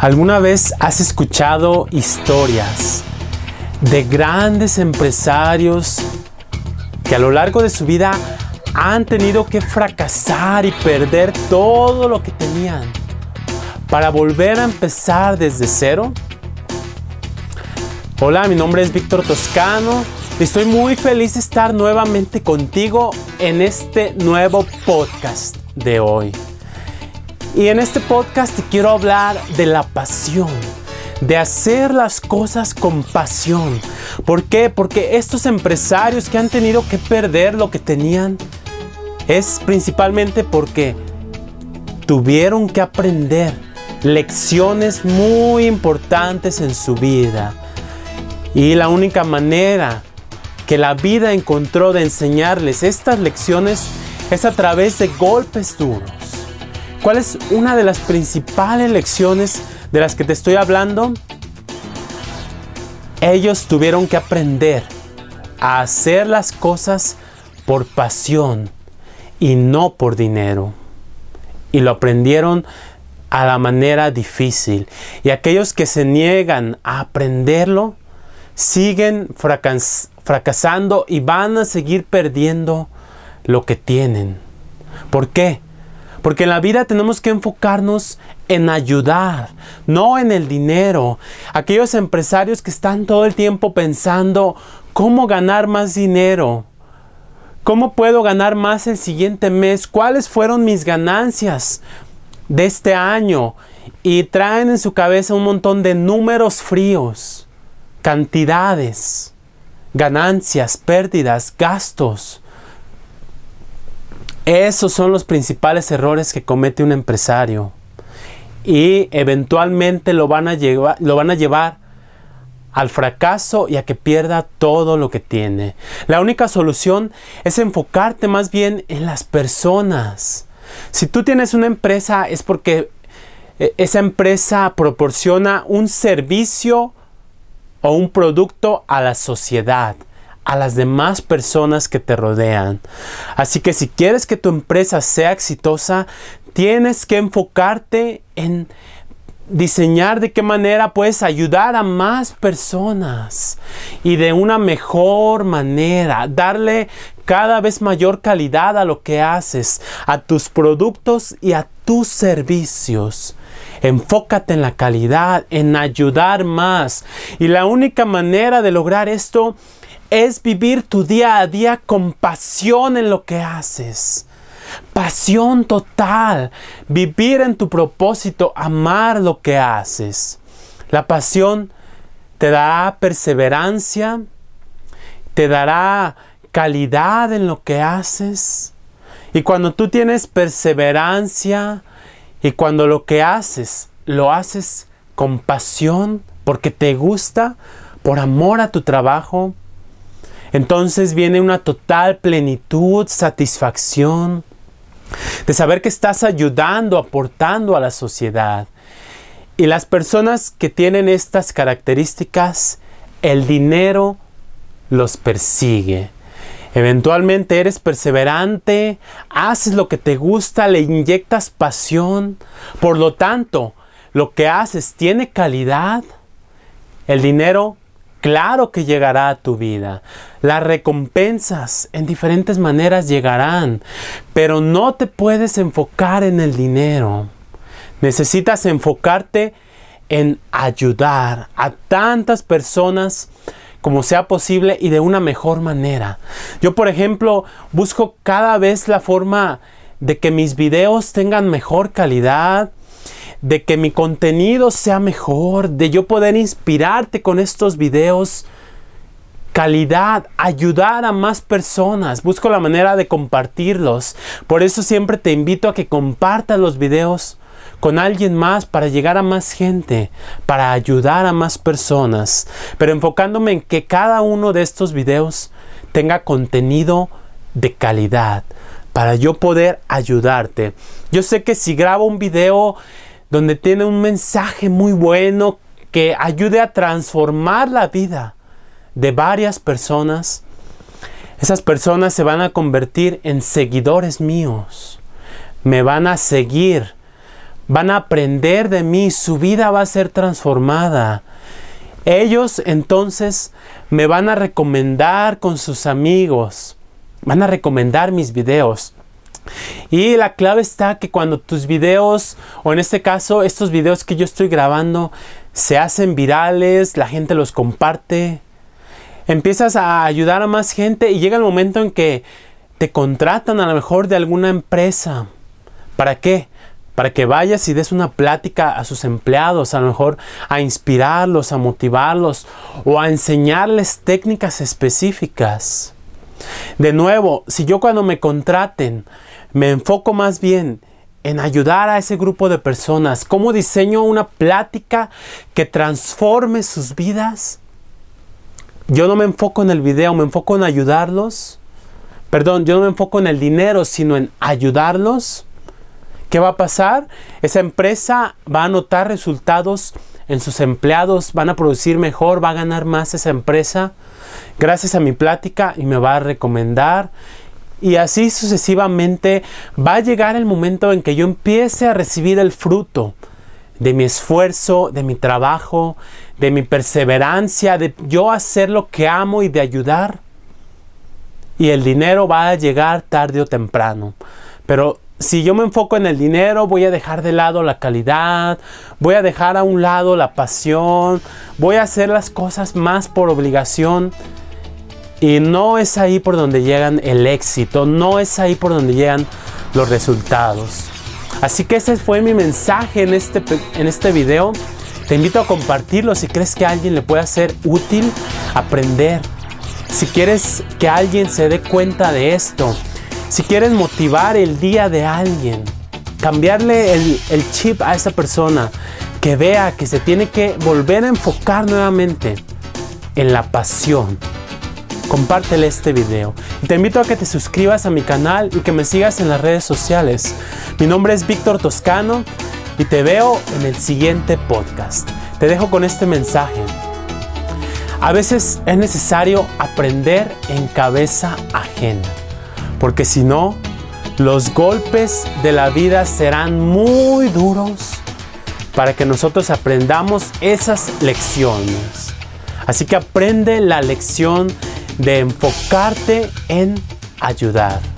¿Alguna vez has escuchado historias de grandes empresarios que a lo largo de su vida han tenido que fracasar y perder todo lo que tenían para volver a empezar desde cero? Hola, mi nombre es Víctor Toscano y estoy muy feliz de estar nuevamente contigo en este nuevo podcast de hoy. Y en este podcast te quiero hablar de la pasión, de hacer las cosas con pasión. ¿Por qué? Porque estos empresarios que han tenido que perder lo que tenían es principalmente porque tuvieron que aprender lecciones muy importantes en su vida. Y la única manera que la vida encontró de enseñarles estas lecciones es a través de golpes duros. ¿Cuál es una de las principales lecciones de las que te estoy hablando? Ellos tuvieron que aprender a hacer las cosas por pasión y no por dinero. Y lo aprendieron a la manera difícil. Y aquellos que se niegan a aprenderlo, siguen fracasando y van a seguir perdiendo lo que tienen. ¿Por qué? Porque en la vida tenemos que enfocarnos en ayudar, no en el dinero. Aquellos empresarios que están todo el tiempo pensando cómo ganar más dinero, cómo puedo ganar más el siguiente mes, cuáles fueron mis ganancias de este año, y traen en su cabeza un montón de números fríos, cantidades, ganancias, pérdidas, gastos. Esos son los principales errores que comete un empresario y eventualmente lo van a llevar al fracaso y a que pierda todo lo que tiene. La única solución es enfocarte más bien en las personas. Si tú tienes una empresa es porque esa empresa proporciona un servicio o un producto a la sociedad, a las demás personas que te rodean. Así que si quieres que tu empresa sea exitosa, tienes que enfocarte en diseñar de qué manera puedes ayudar a más personas y de una mejor manera, darle cada vez mayor calidad a lo que haces, a tus productos y a tus servicios. Enfócate en la calidad, en ayudar más. Y la única manera de lograr esto es vivir tu día a día con pasión en lo que haces. Pasión total. Vivir en tu propósito, amar lo que haces. La pasión te dará perseverancia, te dará calidad en lo que haces. Y cuando tú tienes perseverancia y cuando lo que haces, lo haces con pasión, porque te gusta, por amor a tu trabajo, entonces viene una total plenitud, satisfacción de saber que estás ayudando, aportando a la sociedad. Y las personas que tienen estas características, el dinero los persigue. Eventualmente eres perseverante, haces lo que te gusta, le inyectas pasión. Por lo tanto, lo que haces tiene calidad. El dinero, claro que llegará a tu vida. Las recompensas en diferentes maneras llegarán, pero no te puedes enfocar en el dinero. Necesitas enfocarte en ayudar a tantas personas como sea posible y de una mejor manera. Yo, por ejemplo, busco cada vez la forma de que mis videos tengan mejor calidad, de que mi contenido sea mejor, de yo poder inspirarte con estos videos, calidad, ayudar a más personas. Busco la manera de compartirlos. Por eso siempre te invito a que compartas los videos con alguien más para llegar a más gente, para ayudar a más personas, pero enfocándome en que cada uno de estos videos tenga contenido de calidad para yo poder ayudarte. Yo sé que si grabo un video donde tiene un mensaje muy bueno que ayude a transformar la vida de varias personas, esas personas se van a convertir en seguidores míos, me van a seguir van a aprender de mí, su vida va a ser transformada. Ellos entonces me van a recomendar con sus amigos, van a recomendar mis videos. Y la clave está que cuando tus videos, o en este caso estos videos que yo estoy grabando, se hacen virales, la gente los comparte, empiezas a ayudar a más gente y llega el momento en que te contratan a lo mejor de alguna empresa. ¿Para qué? Para que vayas y des una plática a sus empleados, a lo mejor a inspirarlos, a motivarlos o a enseñarles técnicas específicas. De nuevo, si yo cuando me contraten me enfoco más bien en ayudar a ese grupo de personas, cómo diseño una plática que transforme sus vidas, yo no me enfoco en el video, me enfoco en ayudarlos. Perdón, yo no me enfoco en el dinero, sino en ayudarlos. ¿Qué va a pasar? Esa empresa va a notar resultados en sus empleados, van a producir mejor, va a ganar más esa empresa gracias a mi plática y me va a recomendar. Y así sucesivamente va a llegar el momento en que yo empiece a recibir el fruto de mi esfuerzo, de mi trabajo, de mi perseverancia, de yo hacer lo que amo y de ayudar. Y el dinero va a llegar tarde o temprano. Pero si yo me enfoco en el dinero, voy a dejar de lado la calidad, voy a dejar a un lado la pasión, voy a hacer las cosas más por obligación. Y no es ahí por donde llegan el éxito, no es ahí por donde llegan los resultados. Así que ese fue mi mensaje en este video. Te invito a compartirlo si crees que a alguien le pueda ser útil aprender. Si quieres que alguien se dé cuenta de esto, si quieres motivar el día de alguien, cambiarle el chip a esa persona, que vea que se tiene que volver a enfocar nuevamente en la pasión, compártele este video. Y te invito a que te suscribas a mi canal y que me sigas en las redes sociales. Mi nombre es Víctor Toscano y te veo en el siguiente podcast. Te dejo con este mensaje. A veces es necesario aprender en cabeza ajena, porque si no, los golpes de la vida serán muy duros para que nosotros aprendamos esas lecciones. Así que aprende la lección de enfocarte en ayudar.